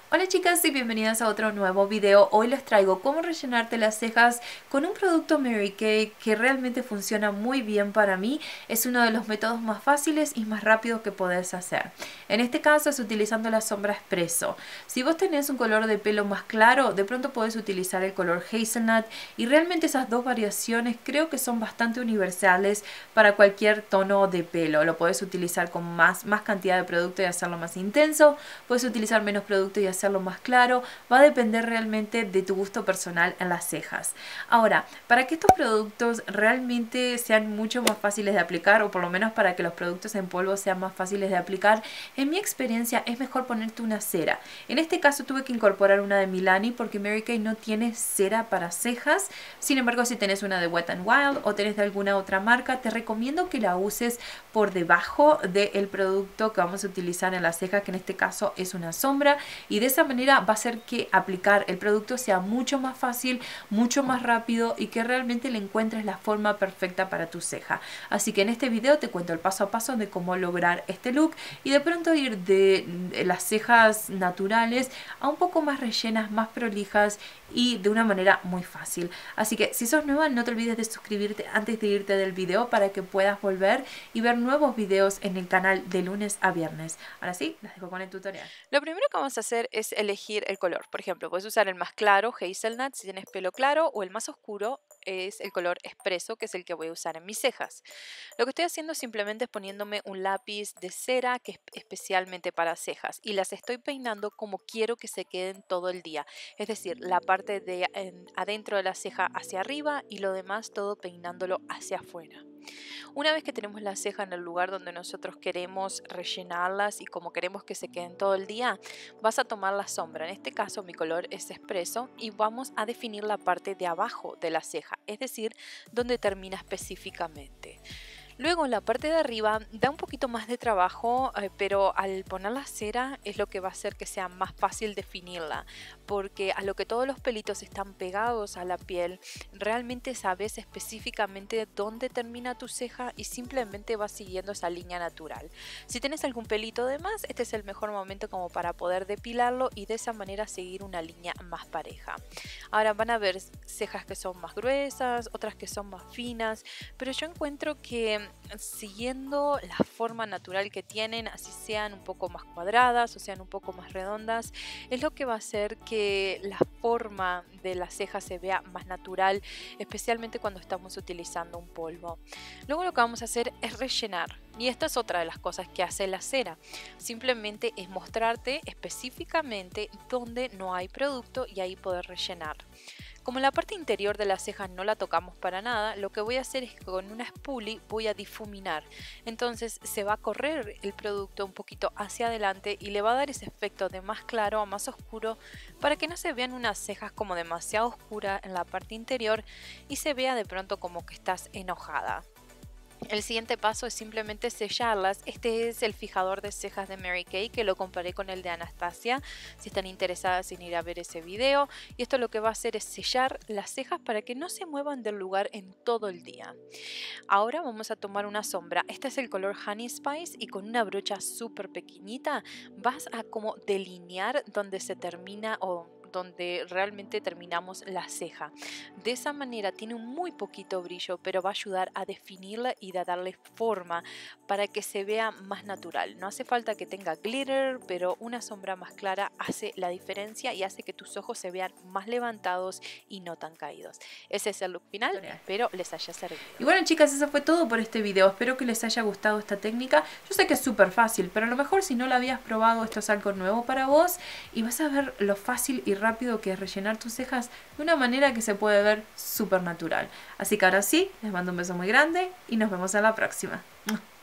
Hola chicas y bienvenidas a otro nuevo video. Hoy les traigo cómo rellenarte las cejas con un producto Mary Kay que realmente funciona muy bien para mí. Es uno de los métodos más fáciles y más rápidos que podés hacer. En este caso es utilizando la sombra Espresso. Si vos tenés un color de pelo más claro, de pronto podés utilizar el color Hazelnut, y realmente esas dos variaciones creo que son bastante universales para cualquier tono de pelo. Lo podés utilizar con más cantidad de producto y hacerlo más intenso. Puedes utilizar menos producto y hacerlo más claro. Va a depender realmente de tu gusto personal en las cejas. Ahora, para que estos productos realmente sean mucho más fáciles de aplicar, o por lo menos para que los productos en polvo sean más fáciles de aplicar, en mi experiencia es mejor ponerte una cera. En este caso tuve que incorporar una de Milani porque Mary Kay no tiene cera para cejas. Sin embargo, si tenés una de Wet n Wild o tenés de alguna otra marca, te recomiendo que la uses por debajo del producto que vamos a utilizar en la ceja, que en este caso es una sombra, y de esa manera va a hacer que aplicar el producto sea mucho más fácil, mucho más rápido, y que realmente le encuentres la forma perfecta para tu ceja. Así que en este video te cuento el paso a paso de cómo lograr este look y de pronto ir de las cejas naturales a un poco más rellenas, más prolijas y de una manera muy fácil. Así que si sos nueva, no te olvides de suscribirte antes de irte del video para que puedas volver y ver nuevos videos en el canal de lunes a viernes. Ahora sí, las dejo con el tutorial. Lo primero que vamos a hacer es elegir el color. Por ejemplo, puedes usar el más claro, Hazelnut, si tienes pelo claro, o el más oscuro es el color Espresso, que es el que voy a usar en mis cejas. Lo que estoy haciendo simplemente es poniéndome un lápiz de cera que es especialmente para cejas, y las estoy peinando como quiero que se queden todo el día. Es decir, la parte de adentro de la ceja hacia arriba y lo demás todo peinándolo hacia afuera. Una vez que tenemos la ceja en el lugar donde nosotros queremos rellenarlas y como queremos que se queden todo el día, vas a tomar la sombra. En este caso mi color es Espresso y vamos a definir la parte de abajo de la ceja, es decir, donde termina específicamente. Luego en la parte de arriba da un poquito más de trabajo, pero al poner la cera es lo que va a hacer que sea más fácil definirla, porque a lo que todos los pelitos están pegados a la piel, realmente sabes específicamente dónde termina tu ceja y simplemente vas siguiendo esa línea natural. Si tienes algún pelito de más, este es el mejor momento como para poder depilarlo y de esa manera seguir una línea más pareja. Ahora van a ver cejas que son más gruesas, otras que son más finas, pero yo encuentro que siguiendo la forma natural que tienen, así sean un poco más cuadradas o sean un poco más redondas, es lo que va a hacer que la forma de la ceja se vea más natural, especialmente cuando estamos utilizando un polvo. Luego lo que vamos a hacer es rellenar, y esta es otra de las cosas que hace la cera. Simplemente es mostrarte específicamente dónde no hay producto y ahí poder rellenar. Como la parte interior de la ceja no la tocamos para nada, lo que voy a hacer es que con una spoolie voy a difuminar. Entonces se va a correr el producto un poquito hacia adelante y le va a dar ese efecto de más claro a más oscuro para que no se vean unas cejas como demasiado oscuras en la parte interior y se vea de pronto como que estás enojada. El siguiente paso es simplemente sellarlas. Este es el fijador de cejas de Mary Kay, que lo comparé con el de Anastasia, si están interesadas en ir a ver ese video. Y esto lo que va a hacer es sellar las cejas para que no se muevan del lugar en todo el día. Ahora vamos a tomar una sombra. Este es el color Honey Spice, y con una brocha súper pequeñita vas a como delinear donde se termina o donde realmente terminamos la ceja. De esa manera tiene un muy poquito brillo, pero va a ayudar a definirla y a darle forma para que se vea más natural. No hace falta que tenga glitter, pero una sombra más clara hace la diferencia y hace que tus ojos se vean más levantados y no tan caídos. Ese es el look final, espero les haya servido. Y bueno chicas, eso fue todo por este video. Espero que les haya gustado esta técnica. Yo sé que es súper fácil, pero a lo mejor si no la habías probado, esto es algo nuevo para vos, y vas a ver lo fácil y rápido que es rellenar tus cejas de una manera que se puede ver súper natural. Así que ahora sí, les mando un beso muy grande y nos vemos en la próxima.